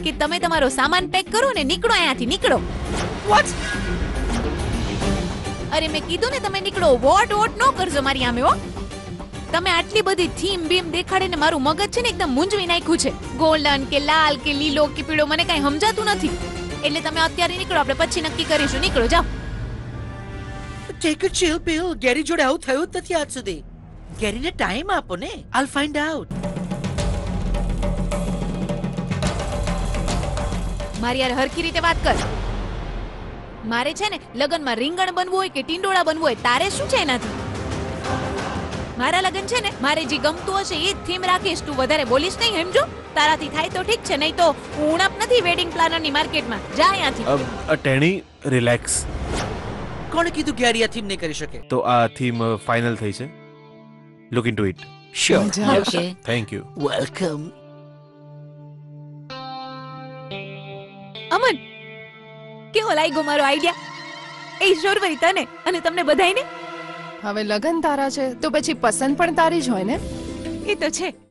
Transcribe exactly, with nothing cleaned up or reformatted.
કે તમે તમારો સામાન પેક કરો ને નીકળો અહીંયાથી, નીકળો. વોટ? અરે મેં કીધું ને તમે નીકળો. વોટ વોટ ન કરજો મારી આમે હો. તમે આટલી બધી થીમ બીમ દેખાડીને મારું મગજ છે ને એકદમ મૂંઝવી નાખ્યું છે. ગોલ્ડન કે લાલ કે લીલો કે પીળો મને કઈ સમજાતું નથી. એટલે તમે અત્યારે નીકળો, આપણે પછી નક્કી કરીશું. નીકળો, જાઓ. Take a chill pill. Gary જોડે આવું થયું જ નથી આજ સુધી. ગેરીને ટાઈમ આપો ને. I'll find out. મારી યાર હરખી રીતે વાત કર. મારે છે ને લગનમાં રીંગણ બનવું હોય કે ટીંડોળા બનવું હોય, તારે શું છે એનાથી? મારા લગન છે ને મારે જે ગમતું હશે એ જ થીમ રાખીશ. તું વધારે બોલીશ નહીં, સમજો? તારાથી થાય તો ઠીક છે, નહીં તો હું ઉણપ નથી વેડિંગ પ્લાનરની માર્કેટમાં. જા અહીંયાથી. ટેણી રિલેક્સ. કોણે કીધું ગેરી આ થીમ નહીં કરી શકે? તો આ થીમ ફાઇનલ થઈ છે. Look into it. Sure. Okay. Thank you. Welcome. Aman, કેવો લાગ્યો મારો આઈડિયા? એ શોરભાઈ તને અને તમને બધાયને? હવે લગન તારા છે તો પછી પસંદ પણ તારી જ હોય ને. એ તો છે.